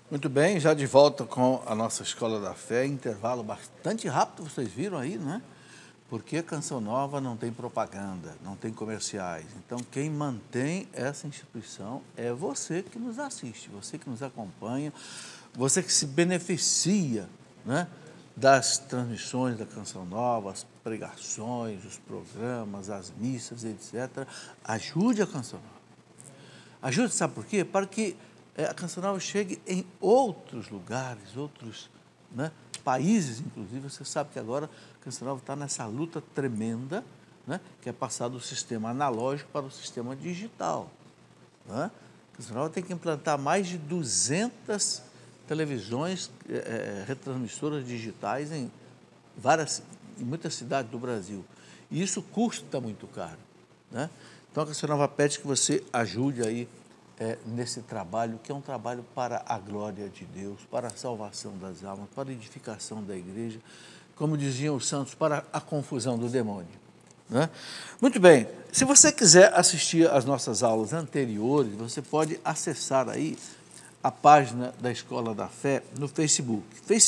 Muito bem, já de volta com a nossa Escola da Fé, intervalo bastante rápido, vocês viram aí, né? Porque a Canção Nova não tem propaganda, não tem comerciais. Então, quem mantém essa instituição é você que nos assiste, você que nos acompanha, você que se beneficia, né, das transmissões da Canção Nova, as pregações, os programas, as missas, etc. Ajude a Canção Nova. Ajude, sabe por quê? Para que a Canção Nova chegue em outros lugares, outros, né, países, inclusive. Você sabe que agora a Canção Nova está nessa luta tremenda, né, que é passar do sistema analógico para o sistema digital. Né? A Canção Nova tem que implantar mais de 200 televisões, retransmissoras digitais em muitas cidades do Brasil. E isso custa muito caro. Né? Então, a Canção Nova pede que você ajude aí nesse trabalho, que é um trabalho para a glória de Deus, para a salvação das almas, para a edificação da igreja, como diziam os santos, para a confusão do demônio. Né? Muito bem, se você quiser assistir às nossas aulas anteriores, você pode acessar aí a página da Escola da Fé no Facebook,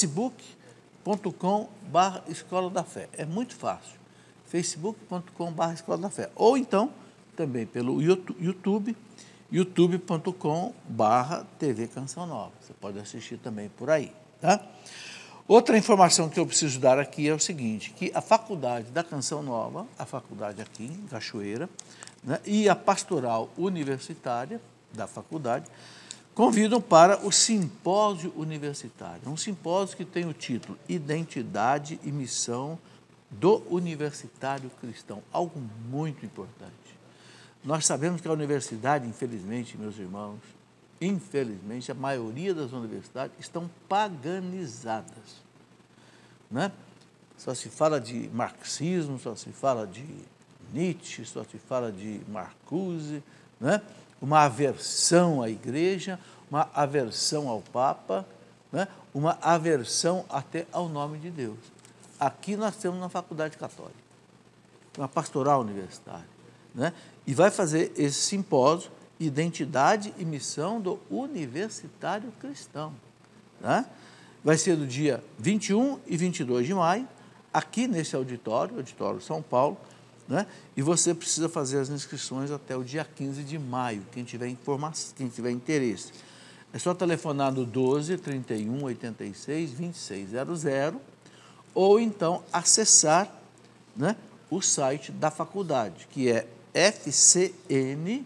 facebook.com/Escola da Fé. É muito fácil, facebook.com/Escola da Fé. Ou então, também pelo YouTube, youtube.com/TV Canção Nova. Você pode assistir também por aí, tá? Outra informação que eu preciso dar aqui é o seguinte, que a Faculdade da Canção Nova, a faculdade aqui em Cachoeira, né, e a Pastoral Universitária da faculdade, convidam para o Simpósio Universitário. Um simpósio que tem o título Identidade e Missão do Universitário Cristão, algo muito importante. Nós sabemos que a universidade, infelizmente, meus irmãos, infelizmente, a maioria das universidades estão paganizadas. Né? Só se fala de marxismo, só se fala de Nietzsche, só se fala de Marcuse, né? Uma aversão à igreja, uma aversão ao Papa, né? Uma aversão até ao nome de Deus. Aqui nós temos uma faculdade católica, uma pastoral universitária, né? E vai fazer esse simpósio, Identidade e Missão do Universitário Cristão. Né? Vai ser do dia 21 e 22 de maio, aqui nesse auditório São Paulo, né? E você precisa fazer as inscrições até o dia 15 de maio, quem tiver interesse. É só telefonar no 12 31 86 2600 ou então acessar, né, o site da faculdade, que é fcn.edu.br,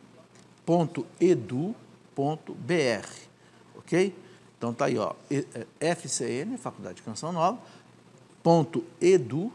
ok? Então tá aí, ó, FCN, Faculdade de Canção Nova, .edu.br,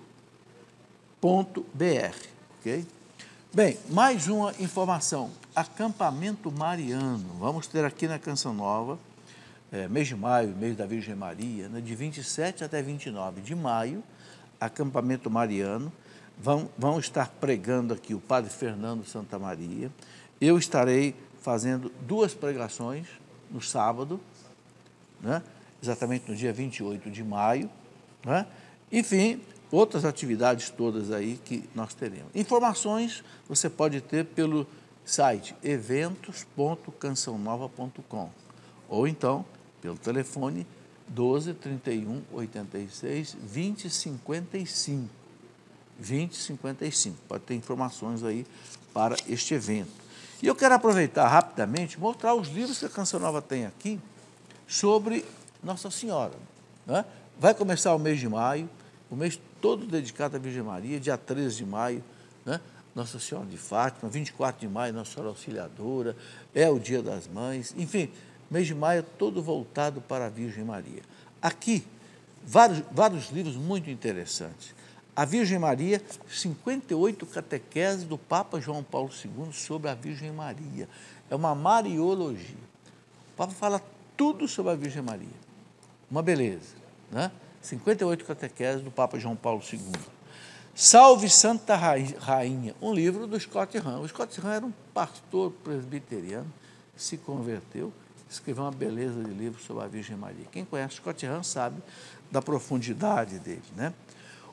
ok? Bem, mais uma informação, acampamento mariano, vamos ter aqui na Canção Nova, mês de maio, mês da Virgem Maria, né, de 27 até 29 de maio, acampamento mariano. Vão estar pregando aqui o padre Fernando Santa Maria. Eu estarei fazendo 2 pregações no sábado, né? Exatamente no dia 28 de maio. Né? Enfim, outras atividades todas aí que nós teremos. Informações você pode ter pelo site eventos.cançãonova.com ou então pelo telefone 12 31 86 20 55. 2055, pode ter informações aí para este evento. E eu quero aproveitar rapidamente, mostrar os livros que a Canção Nova tem aqui sobre Nossa Senhora. Né? Vai começar o mês de maio, o mês todo dedicado à Virgem Maria, dia 13 de maio, né? Nossa Senhora de Fátima, 24 de maio, Nossa Senhora Auxiliadora, é o Dia das Mães, enfim, mês de maio todo voltado para a Virgem Maria. Aqui, vários livros muito interessantes. A Virgem Maria, 58 catequeses do Papa João Paulo II sobre a Virgem Maria. É uma mariologia. O Papa fala tudo sobre a Virgem Maria. Uma beleza, né? 58 catequeses do Papa João Paulo II. Salve Santa Rainha, um livro do Scott Hahn. O Scott Hahn era um pastor presbiteriano, se converteu, escreveu uma beleza de livro sobre a Virgem Maria. Quem conhece Scott Hahn sabe da profundidade dele, né?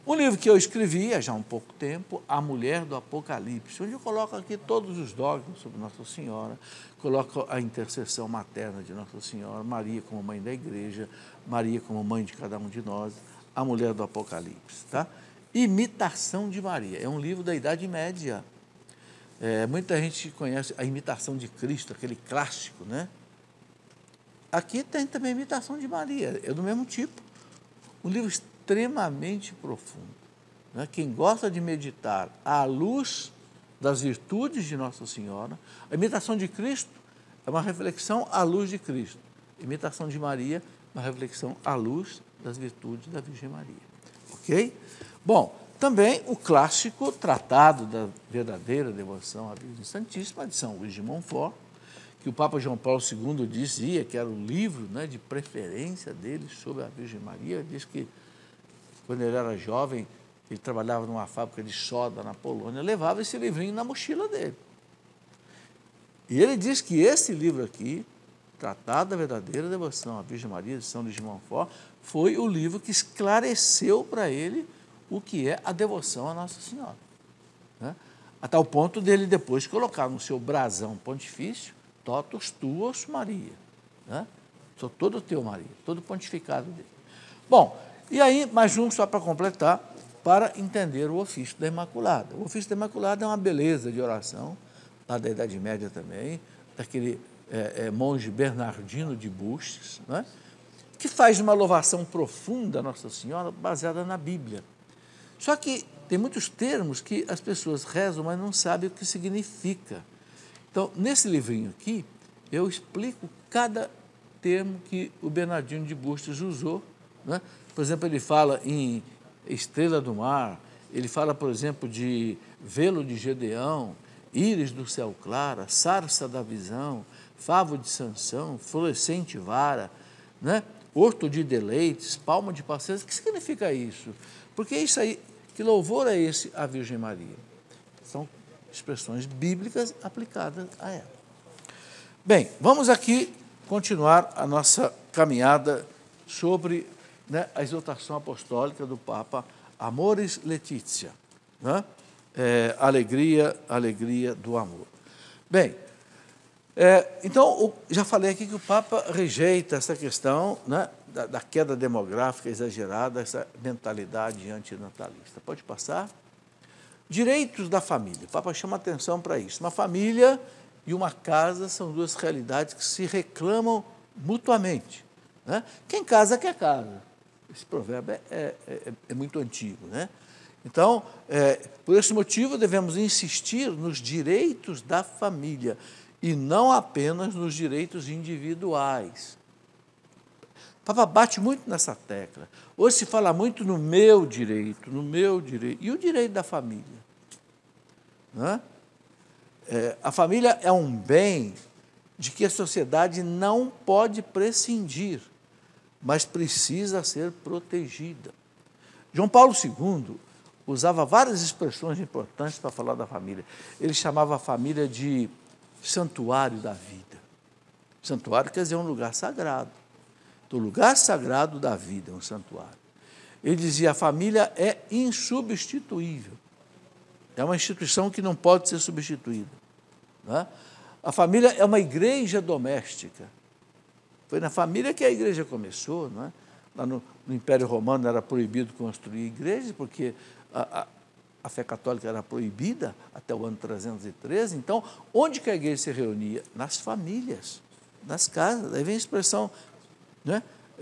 Um livro que eu escrevi há já um pouco tempo, A Mulher do Apocalipse, onde eu coloco aqui todos os dogmas sobre Nossa Senhora, coloco a intercessão materna de Nossa Senhora, Maria como mãe da igreja, Maria como mãe de cada um de nós, A Mulher do Apocalipse. Tá? Imitação de Maria, é um livro da Idade Média. Muita gente conhece a Imitação de Cristo, aquele clássico, né? Aqui tem também a Imitação de Maria, é do mesmo tipo. Um livro extremamente profundo. Né? Quem gosta de meditar à luz das virtudes de Nossa Senhora, a Imitação de Cristo é uma reflexão à luz de Cristo. A Imitação de Maria, uma reflexão à luz das virtudes da Virgem Maria. Ok? Bom, também o clássico Tratado da Verdadeira Devoção à Virgem Santíssima, de São Luís de Montfort, que o Papa João Paulo II dizia que era o livro, né, de preferência dele sobre a Virgem Maria. Ele diz que, quando ele era jovem, ele trabalhava numa fábrica de soda na Polônia, levava esse livrinho na mochila dele. E ele diz que esse livro aqui, Tratado da Verdadeira Devoção à Virgem Maria, de São Luís de Montfort, foi o livro que esclareceu para ele o que é a devoção à Nossa Senhora. Né? A tal ponto dele depois colocar no seu brasão pontifício, Totus tuos Maria. Né? Sou todo teu, Maria, todo pontificado dele. Bom, e aí, mais um só para completar, para entender o ofício da Imaculada. O ofício da Imaculada é uma beleza de oração, lá da Idade Média também, daquele monge Bernardino de Bustes, né? Que faz uma louvação profunda a Nossa Senhora baseada na Bíblia. Só que tem muitos termos que as pessoas rezam, mas não sabem o que significa. Então, nesse livrinho aqui, eu explico cada termo que o Bernardino de Bustes usou. Né? Por exemplo, ele fala em estrela do mar, ele fala, por exemplo, de velo de Gedeão, íris do céu claro, sarça da visão, favo de Sansão, florescente vara, né? Horto de deleites, palma de paciência. O que significa isso? Porque é isso aí, que louvor é esse à Virgem Maria? São expressões bíblicas aplicadas a ela. Bem, vamos aqui continuar a nossa caminhada sobre, né, a exortação apostólica do Papa Amoris Laetitia, né? Alegria do amor. Bem, então, já falei aqui que o Papa rejeita essa questão, né, da queda demográfica exagerada, essa mentalidade antinatalista. Pode passar? Direitos da família. O Papa chama atenção para isso. Uma família e uma casa são duas realidades que se reclamam mutuamente. Né? Quem casa quer casa. Esse provérbio é muito antigo. Né? Então, por esse motivo, devemos insistir nos direitos da família e não apenas nos direitos individuais. O Papa bate muito nessa tecla. Hoje se fala muito no meu direito, e o direito da família. Né? A família é um bem de que a sociedade não pode prescindir, mas precisa ser protegida. João Paulo II usava várias expressões importantes para falar da família. Ele chamava a família de santuário da vida. Santuário quer dizer um lugar sagrado. Então, o lugar sagrado da vida é um santuário. Ele dizia, a família é insubstituível. É uma instituição que não pode ser substituída. Né? A família é uma igreja doméstica. Foi na família que a igreja começou. Não é? Lá no Império Romano era proibido construir igrejas, porque a fé católica era proibida até o ano 313. Então, onde que a igreja se reunia? Nas famílias, nas casas. Daí vem a expressão, né?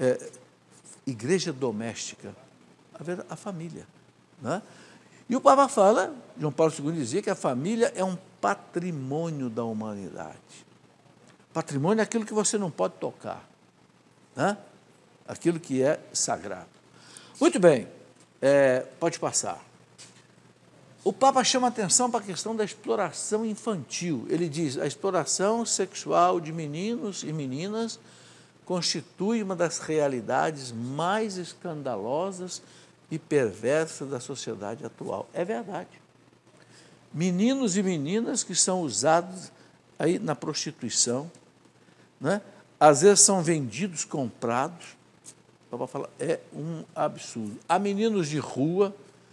Igreja doméstica, a família. Né? E o Papa fala, João Paulo II dizia que a família é um patrimônio da humanidade. Patrimônio é aquilo que você não pode tocar, né? Aquilo que é sagrado. Muito bem, pode passar. O Papa chama atenção para a questão da exploração infantil. Ele diz, a exploração sexual de meninos e meninas constitui uma das realidades mais escandalosas e perversas da sociedade atual. É verdade. Meninos e meninas que são usados aí na prostituição, né? Às vezes são vendidos, comprados. O Papa fala, é um absurdo. Há meninos de rua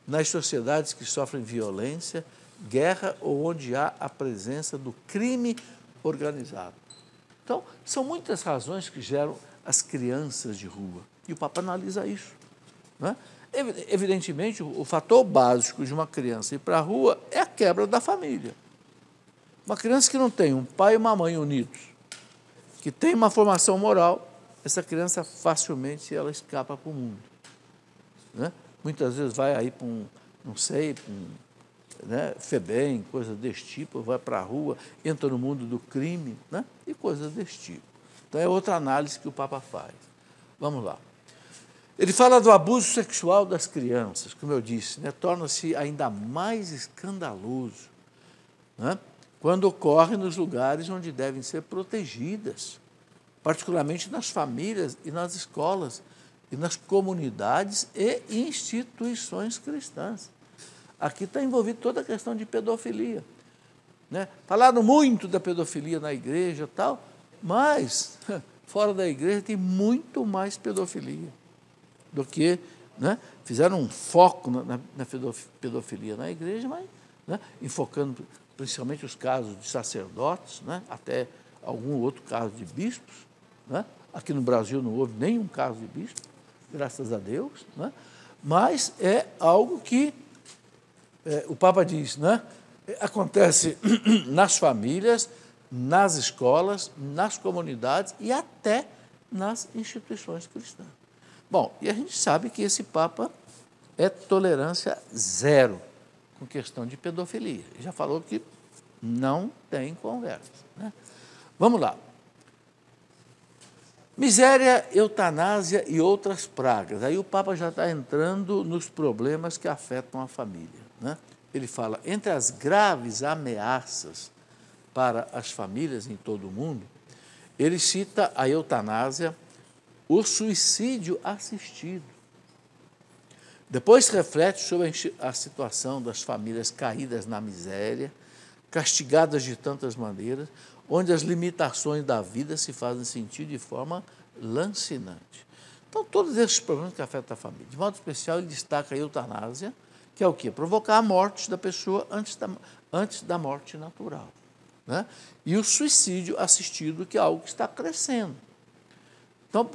nas sociedades que sofrem violência, guerra ou onde há a presença do crime organizado. Então, são muitas razões que geram as crianças de rua. E o Papa analisa isso. Não é? Evidentemente, o fator básico de uma criança ir para a rua é a quebra da família. Uma criança que não tem um pai e uma mãe unidos, que tem uma formação moral, essa criança facilmente ela escapa para o mundo. Né? Muitas vezes vai aí para um, não sei, para um, né, FEBEM, coisa desse tipo, vai para a rua, entra no mundo do crime, né, e coisas desse tipo. Então é outra análise que o Papa faz. Vamos lá. Ele fala do abuso sexual das crianças, como eu disse, né, torna-se ainda mais escandaloso, né, quando ocorre nos lugares onde devem ser protegidas, particularmente nas famílias e nas escolas, e nas comunidades e instituições cristãs. Aqui está envolvida toda a questão de pedofilia. Né? Falaram muito da pedofilia na igreja e tal, mas fora da igreja tem muito mais pedofilia do que, né? Fizeram um foco na pedofilia na igreja, mas, né, enfocando principalmente os casos de sacerdotes, né, até algum outro caso de bispos. Né? Aqui no Brasil não houve nenhum caso de bispo, graças a Deus, né? Mas é algo que o Papa diz, né? Acontece nas famílias, nas escolas, nas comunidades e até nas instituições cristãs. Bom, e a gente sabe que esse Papa é tolerância zero com questão de pedofilia. Ele já falou que não tem conversa. Né? Vamos lá. Miséria, eutanásia e outras pragas. Aí o Papa já está entrando nos problemas que afetam a família. Né? Ele fala, entre as graves ameaças para as famílias em todo o mundo, ele cita a eutanásia, o suicídio assistido. Depois reflete sobre a situação das famílias caídas na miséria, castigadas de tantas maneiras, onde as limitações da vida se fazem sentir de forma lancinante. Então, todos esses problemas que afetam a família. De modo especial, ele destaca a eutanásia, que é o quê? Provocar a morte da pessoa antes da morte natural. Né? E o suicídio assistido, que é algo que está crescendo. Então,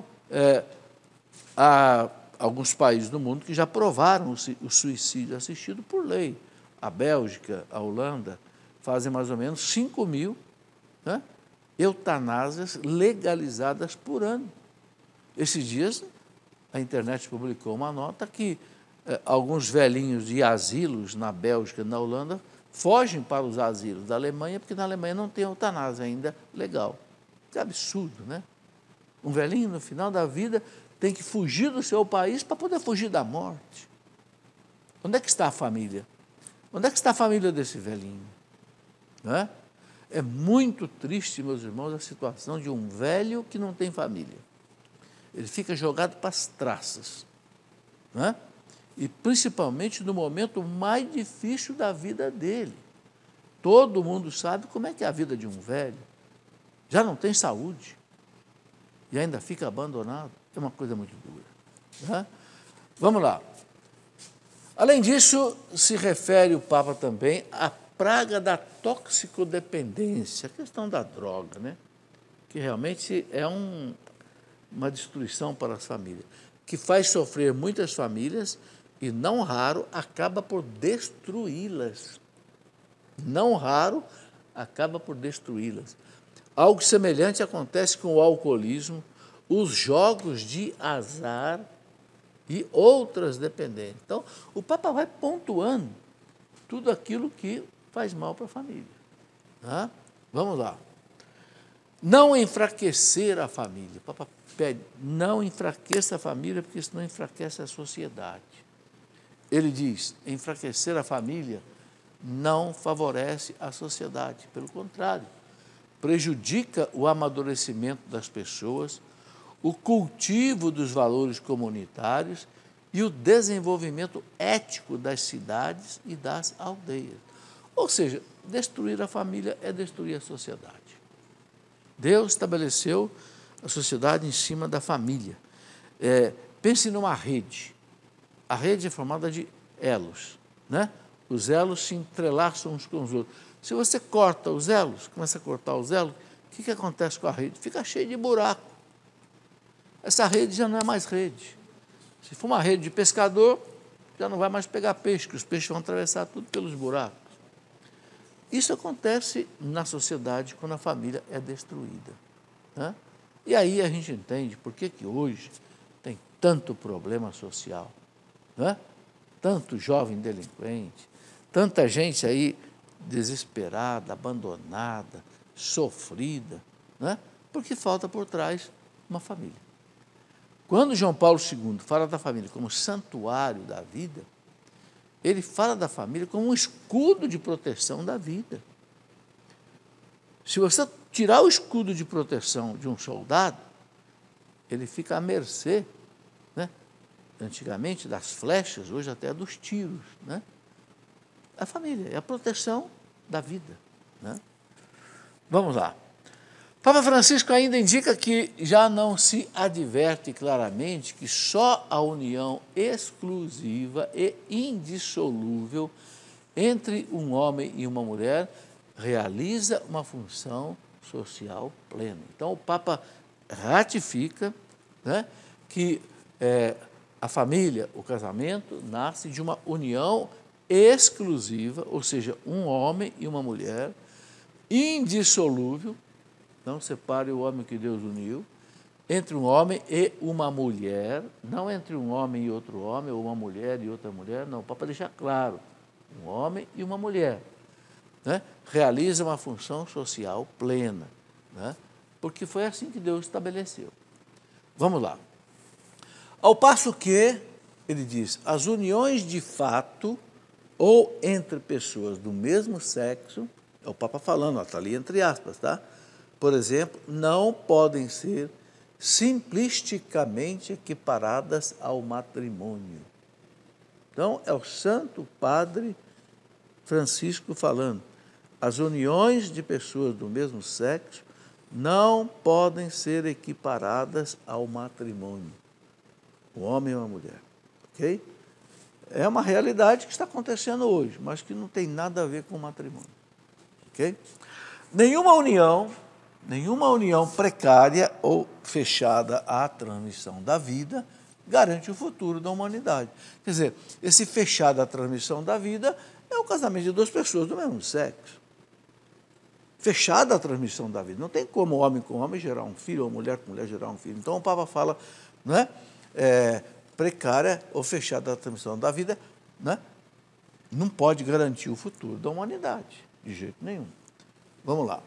há alguns países do mundo que já aprovaram o suicídio assistido por lei. A Bélgica, a Holanda, fazem mais ou menos 5.000, né, eutanásias legalizadas por ano. Esses dias, a internet publicou uma nota que alguns velhinhos de asilos na Bélgica e na Holanda fogem para os asilos da Alemanha, porque na Alemanha não tem eutanásia ainda legal. Que absurdo, né? Um velhinho, no final da vida, tem que fugir do seu país para poder fugir da morte. Onde é que está a família? Onde é que está a família desse velhinho? Não é? É muito triste, meus irmãos, a situação de um velho que não tem família. Ele fica jogado para as traças. Não é? E principalmente no momento mais difícil da vida dele. Todo mundo sabe como é que é a vida de um velho. Já não tem saúde. E ainda fica abandonado. É uma coisa muito dura. Né? Vamos lá. Além disso, se refere o Papa também à praga da toxicodependência, a questão da droga, né? Que realmente é uma destruição para as famílias, que faz sofrer muitas famílias e, não raro, acaba por destruí-las. Não raro, acaba por destruí-las. Algo semelhante acontece com o alcoolismo, os jogos de azar e outras dependências. Então, o Papa vai pontuando tudo aquilo que faz mal para a família. Tá? Vamos lá. Não enfraquecer a família. O Papa pede, não enfraqueça a família, porque senão enfraquece a sociedade. Ele diz, enfraquecer a família não favorece a sociedade, pelo contrário, prejudica o amadurecimento das pessoas, o cultivo dos valores comunitários e o desenvolvimento ético das cidades e das aldeias. Ou seja, destruir a família é destruir a sociedade. Deus estabeleceu a sociedade em cima da família. Pense numa rede. A rede é formada de elos, né? Os elos se entrelaçam uns com os outros. Se você corta os elos, começa a cortar os elos, o que acontece com a rede? Fica cheia de buraco. Essa rede já não é mais rede. Se for uma rede de pescador, já não vai mais pegar peixe, que os peixes vão atravessar tudo pelos buracos. Isso acontece na sociedade quando a família é destruída, né? E aí a gente entende por que hoje tem tanto problema social, né? Tanto jovem delinquente, tanta gente aí desesperada, abandonada, sofrida, né? Porque falta por trás uma família. Quando João Paulo II fala da família como santuário da vida, ele fala da família como um escudo de proteção da vida. Se você tirar o escudo de proteção de um soldado, ele fica à mercê, né? Antigamente das flechas, hoje até dos tiros, né? A família é a proteção da vida, né? Vamos lá. Papa Francisco ainda indica que já não se adverte claramente que só a união exclusiva e indissolúvel entre um homem e uma mulher realiza uma função social plena. Então, o Papa ratifica, né, que a família, o casamento, nasce de uma união exclusiva, ou seja, um homem e uma mulher, indissolúvel. Não separe o homem que Deus uniu, entre um homem e uma mulher, não entre um homem e outro homem, ou uma mulher e outra mulher, não, para deixar claro, um homem e uma mulher, né? Realiza uma função social plena, né? Porque foi assim que Deus estabeleceu. Vamos lá. Ao passo que, ele diz, as uniões de fato, ou entre pessoas do mesmo sexo, é o Papa falando, está ali entre aspas, tá? Por exemplo, não podem ser simplisticamente equiparadas ao matrimônio. Então, é o Santo Padre Francisco falando. As uniões de pessoas do mesmo sexo não podem ser equiparadas ao matrimônio. O homem e uma mulher. Ok? É uma realidade que está acontecendo hoje, mas que não tem nada a ver com o matrimônio. Ok? Nenhuma união precária ou fechada à transmissão da vida garante o futuro da humanidade. Quer dizer, esse fechado à transmissão da vida é o casamento de duas pessoas do mesmo sexo. Fechada a transmissão da vida. Não tem como homem com homem gerar um filho, ou mulher com mulher gerar um filho. Então o Papa fala, né, precária ou fechada a transmissão da vida, né, não pode garantir o futuro da humanidade, de jeito nenhum. Vamos lá.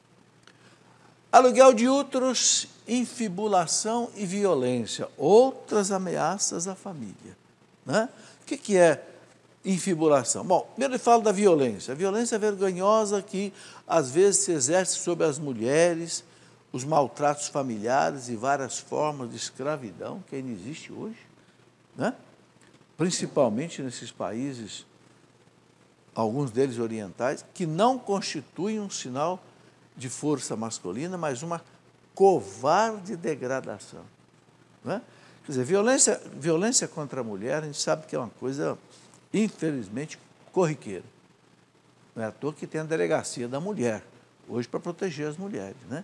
Aluguel de úteros, infibulação e violência, outras ameaças à família, né? O que é infibulação? Bom, primeiro ele fala da violência. A violência vergonhosa que às vezes se exerce sobre as mulheres, os maltratos familiares e várias formas de escravidão que ainda existe hoje, né? Principalmente nesses países, alguns deles orientais, que não constituem um sinal de força masculina, mas uma covarde degradação, né? Quer dizer, violência contra a mulher, a gente sabe que é uma coisa, infelizmente, corriqueira. Não é à toa que tem a delegacia da mulher, hoje para proteger as mulheres, né?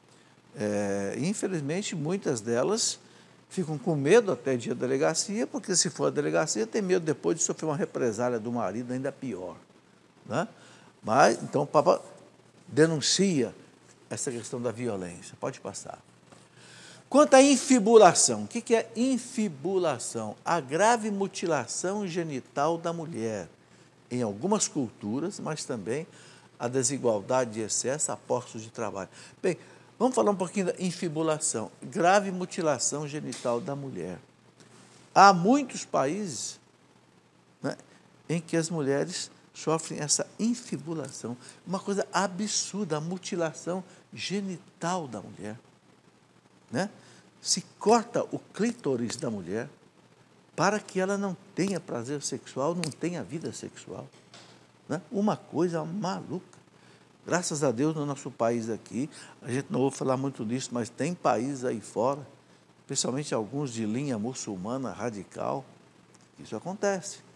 Infelizmente, muitas delas ficam com medo até de ir à delegacia, porque se for à delegacia, tem medo depois de sofrer uma represália do marido ainda pior, né? Mas, então, o Papa denuncia essa questão da violência. Pode passar. Quanto à infibulação, o que é infibulação? A grave mutilação genital da mulher, em algumas culturas, mas também a desigualdade de excesso a postos de trabalho. Bem, vamos falar um pouquinho da infibulação, grave mutilação genital da mulher. Há muitos países, né, em que as mulheres sofrem essa infibulação, uma coisa absurda, a mutilação genital da mulher, né? Se corta o clítoris da mulher para que ela não tenha prazer sexual, não tenha vida sexual, né? Uma coisa maluca. Graças a Deus, no nosso país aqui, a gente não ouve falar muito disso, mas tem países aí fora, especialmente alguns de linha muçulmana radical, que isso acontece,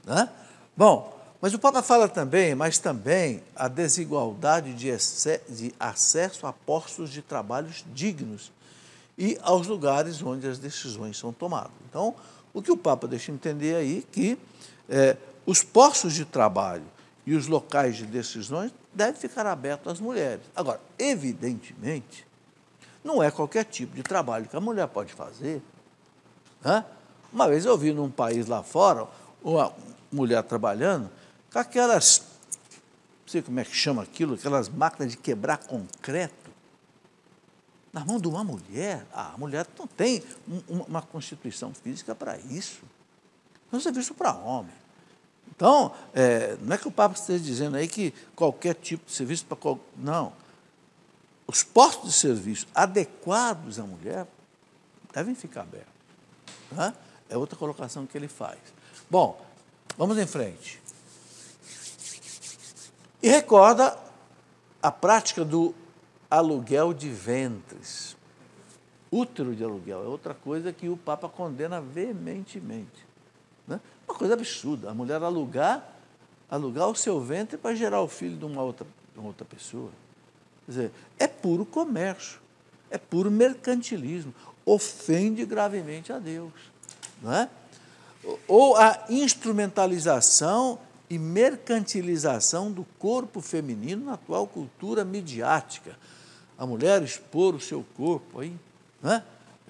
né? Bom, mas o Papa fala também, mas também a desigualdade de acesso a postos de trabalhos dignos e aos lugares onde as decisões são tomadas. Então, o que o Papa deixa entender aí é que os postos de trabalho e os locais de decisões devem ficar abertos às mulheres. Agora, evidentemente, não é qualquer tipo de trabalho que a mulher pode fazer, né? Uma vez eu vi num país lá fora, uma mulher trabalhando com aquelas, não sei como é que chama aquilo, aquelas máquinas de quebrar concreto, na mão de uma mulher. A mulher não tem uma constituição física para isso. É um serviço para homem. Então, não é que o Papa esteja dizendo aí que qualquer tipo de serviço para qualquer... Não. Os postos de serviço adequados à mulher devem ficar abertos. Tá? É outra colocação que ele faz. Bom, vamos em frente. E recorda a prática do aluguel de ventres. Útero de aluguel é outra coisa que o Papa condena veementemente, né? Uma coisa absurda, a mulher alugar o seu ventre para gerar o filho de uma outra pessoa. Quer dizer, é puro comércio, é puro mercantilismo, ofende gravemente a Deus, não é? Ou a instrumentalização e mercantilização do corpo feminino na atual cultura midiática. A mulher expor o seu corpo aí, né?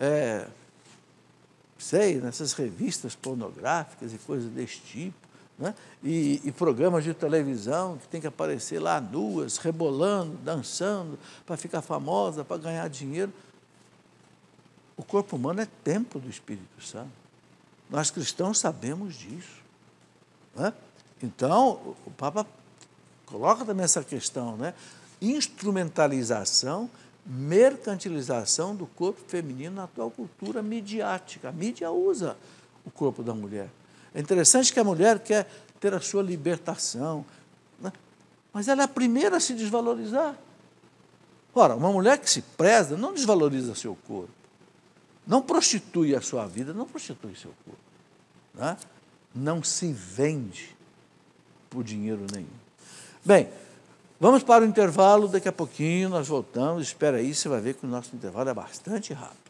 Nessas revistas pornográficas e coisas desse tipo, né? E programas de televisão que tem que aparecer lá nuas, rebolando, dançando, para ficar famosa, para ganhar dinheiro. O corpo humano é templo do Espírito Santo. Nós cristãos sabemos disso, né? Então, o Papa coloca também essa questão, né? Instrumentalização, mercantilização do corpo feminino na atual cultura midiática. A mídia usa o corpo da mulher. É interessante que a mulher quer ter a sua libertação, né? Mas ela é a primeira a se desvalorizar. Ora, uma mulher que se preza não desvaloriza seu corpo, não prostitui a sua vida, não prostitui seu corpo, né? Não se vende por dinheiro nenhum. Bem, vamos para o intervalo, daqui a pouquinho nós voltamos, espera aí, você vai ver que o nosso intervalo é bastante rápido.